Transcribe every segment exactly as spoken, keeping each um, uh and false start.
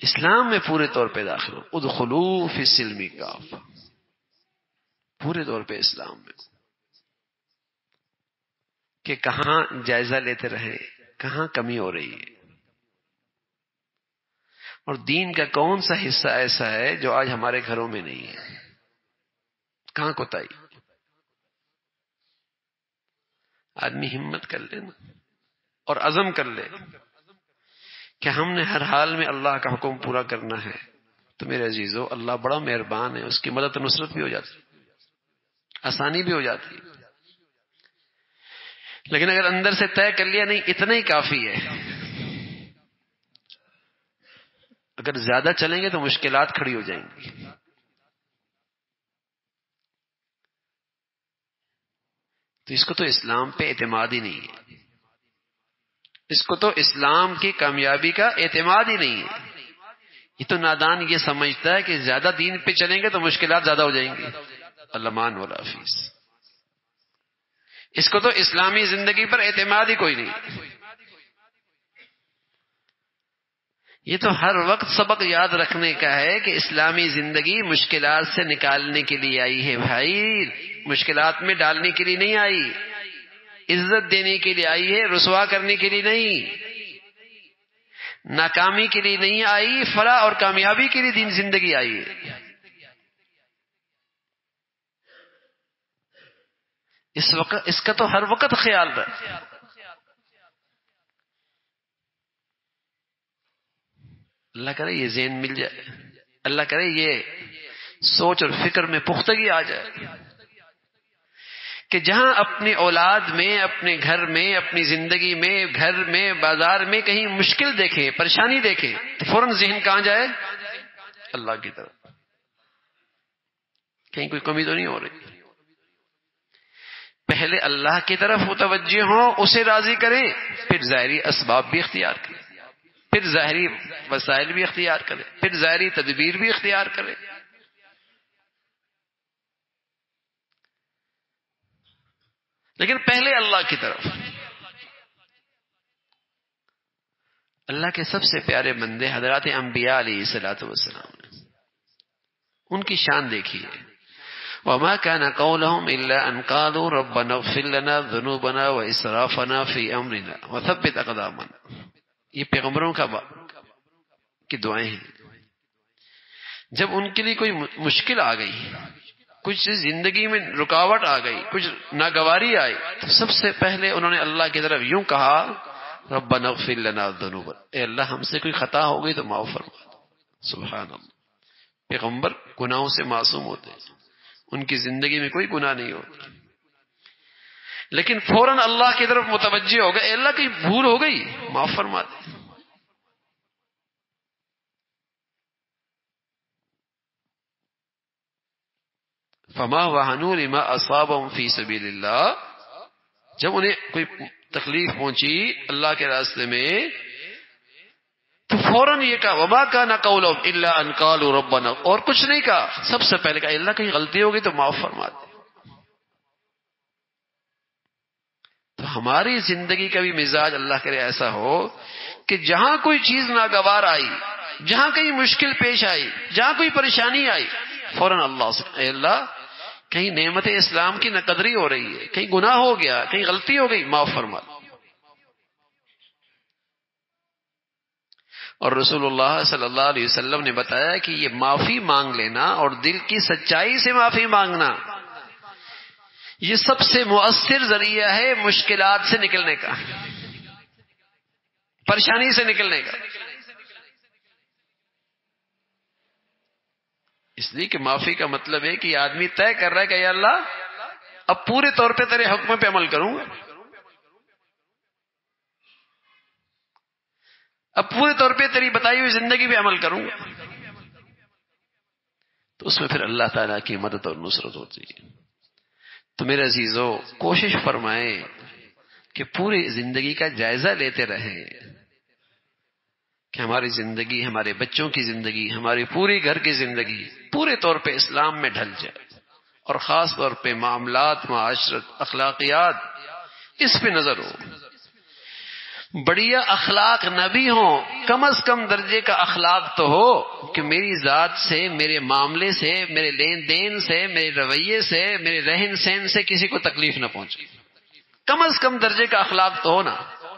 اسلام میں پورے طور پہ داخل ہو. ادخلوا فی السلم کافہ، پورے طور پہ اسلام میں، کہ کہاں جائزہ لیتے رہے کہاں کمی ہو رہی ہے، اور دین کا کون سا حصہ ایسا ہے جو آج ہمارے گھروں میں نہیں ہے، کہاں کوتاہی. آدمی ہمت کر لے نا اور عزم کر لے کہ ہم نے ہر حال میں اللہ کا حکم پورا کرنا ہے، تو میرے عزیزو اللہ بڑا مہربان ہے، اس کی مدد و نصرت بھی ہو جاتی، آسانی بھی ہو جاتی. لیکن اگر اندر سے طے کر لیا نہیں اتنا ہی کافی ہے، اگر زیادہ چلیں گے تو مشکلات کھڑی ہو جائیں گی. تو اس کو تو اسلام پہ اعتماد ہی نہیں ہے، اس کو تو اسلام کی کامیابی کا اعتماد ہی نہیں ہے. یہ تو نادان یہ سمجھتا ہے کہ زیادہ دین پہ چلیں گے تو مشکلات زیادہ ہو جائیں گی. علمان ولا حفیظ، اس کو تو اسلامی زندگی پر اعتماد ہی کوئی نہیں. یہ تو ہر وقت سبق یاد رکھنے کا ہے کہ اسلامی زندگی مشکلات سے نکالنے کے لیے آئی ہے بھائی، مشکلات میں ڈالنے کے لیے نہیں آئی، عزت دینے کے لیے آئی ہے، رسوا کرنے کے لیے نہیں، ناکامی کے لیے نہیں آئی، فلاح اور کامیابی کے لیے دین زندگی آئی ہے. اس وقت اس کا تو ہر وقت خیال رکھ. اللہ کرے یہ ذہن مل جائے، اللہ کرے یہ سوچ اور فکر میں پختگی آ جائے کہ جہاں اپنی اولاد میں، اپنے گھر میں، اپنی زندگی میں، گھر میں، بازار میں کہیں مشکل دیکھیں، پریشانی دیکھیں تو فوراً ذہن کہاں جائے؟ اللہ کی طرف. کہیں کوئی کمی تو نہیں ہو رہی. پہلے اللہ کی طرف متوجہ ہوں، اسے راضی کریں، پھر ظاہری اسباب بھی اختیار کریں، پھر ظاہری وسائل بھی اختیار کریں، پھر ظاہری تدبیر بھی اختیار کریں. لیکن پہلے اللہ کی طرف. اللہ کے سب سے پیارے بندے حضرات انبیاء علیہ الصلوۃ والسلام نے، ان کی شان دیکھیے. وما كان قولهم الا ان قالوا ربنا اغفر لنا ذنوبنا واسرافنا في امرنا وثبت اقدامنا. یہ پیغمبروں کا با... کی دعائیں ہیں. جب ان کے لیے کوئی مشکل آ گئی، کچھ زندگی میں رکاوٹ آ گئی، کچھ ناگواری آئی، تو سب سے پہلے انہوں نے اللہ کی طرف یوں کہا ربنا اغفر لنا ذنوبنا، اے اللہ ہم سے کوئی خطا ہو گئی تو معاف فرما دو. سبحان اللہ. پیغمبر گناہوں سے معصوم ہوتے ہیں، ان کی زندگی میں کوئی گناہ نہیں ہوتا، لیکن فوراً اللہ کی طرف متوجہ ہو گئے، اے اللہ کی بھول ہو گئی معاف فرما دے. فما وہنوا لما اصابهم فی سبیل اللہ. جب انہیں کوئی تکلیف پہنچی اللہ کے راستے میں تو فوراً یہ کہا وما كان قولهم الا ان قالوا ربنا، اور کچھ نہیں کہا، سب سے پہلے کہا اللہ کہیں غلطی ہوگی تو معاف فرما دے. تو ہماری زندگی کا بھی مزاج اللہ کرے ایسا ہو کہ جہاں کوئی چیز ناگوار آئی، جہاں کہیں مشکل پیش آئی، جہاں کوئی پریشانی آئی، فوراً اللہ سے اے اللہ کہیں نعمت اسلام کی ناقدری ہو رہی ہے، کہیں گناہ ہو گیا، کہیں غلطی ہو گئی، معاف فرما دے. اور رسول اللہ صلی اللہ علیہ وسلم نے بتایا کہ یہ معافی مانگ لینا اور دل کی سچائی سے معافی مانگنا، یہ سب سے مؤثر ذریعہ ہے مشکلات سے نکلنے کا، پریشانی سے نکلنے کا. اس لیے کہ معافی کا مطلب ہے کہ یہ آدمی طے کر رہا ہے کہ یا اللہ اب پورے طور پہ تیرے حکم پہ عمل کروں گا، اب پورے طور پہ تیری بتائی ہوئی زندگی پہ عمل کروں گا. تو اس میں پھر اللہ تعالیٰ کی مدد اور نصرت ہوتی ہے. تو میرے عزیزو کوشش فرمائیں کہ پوری زندگی کا جائزہ لیتے رہیں کہ ہماری زندگی، ہمارے بچوں کی زندگی، ہماری پوری گھر کی زندگی پورے طور پہ اسلام میں ڈھل جائے، اور خاص طور پہ معاملات، معاشرت، اخلاقیات، اس پہ نظر ہو. بڑھیا اخلاق نہ بھی ہوں، کم از کم درجے کا اخلاق تو ہو کہ میری ذات سے، میرے معاملے سے، میرے لین دین سے، میرے رویے سے، میرے رہن سہن سے کسی کو تکلیف نہ پہنچے. کم از کم درجے کا اخلاق تو ہو نا،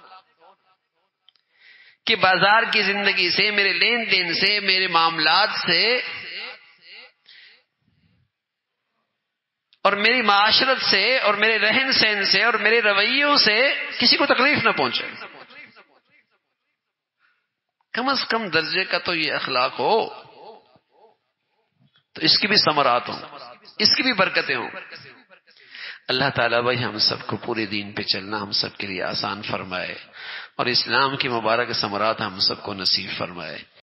کہ بازار کی زندگی سے، میرے لین دین سے، میرے معاملات سے اور میری معاشرت سے اور میرے رہن سہن سے اور میرے رویوں سے کسی کو تکلیف نہ پہنچے. کم از کم درجے کا تو یہ اخلاق ہو، تو اس کی بھی ثمرات ہوں، اس کی بھی برکتیں ہوں. اللہ تعالیٰ بھائی ہم سب کو پورے دین پہ چلنا ہم سب کے لیے آسان فرمائے، اور اسلام کی مبارک ثمرات ہم سب کو نصیب فرمائے.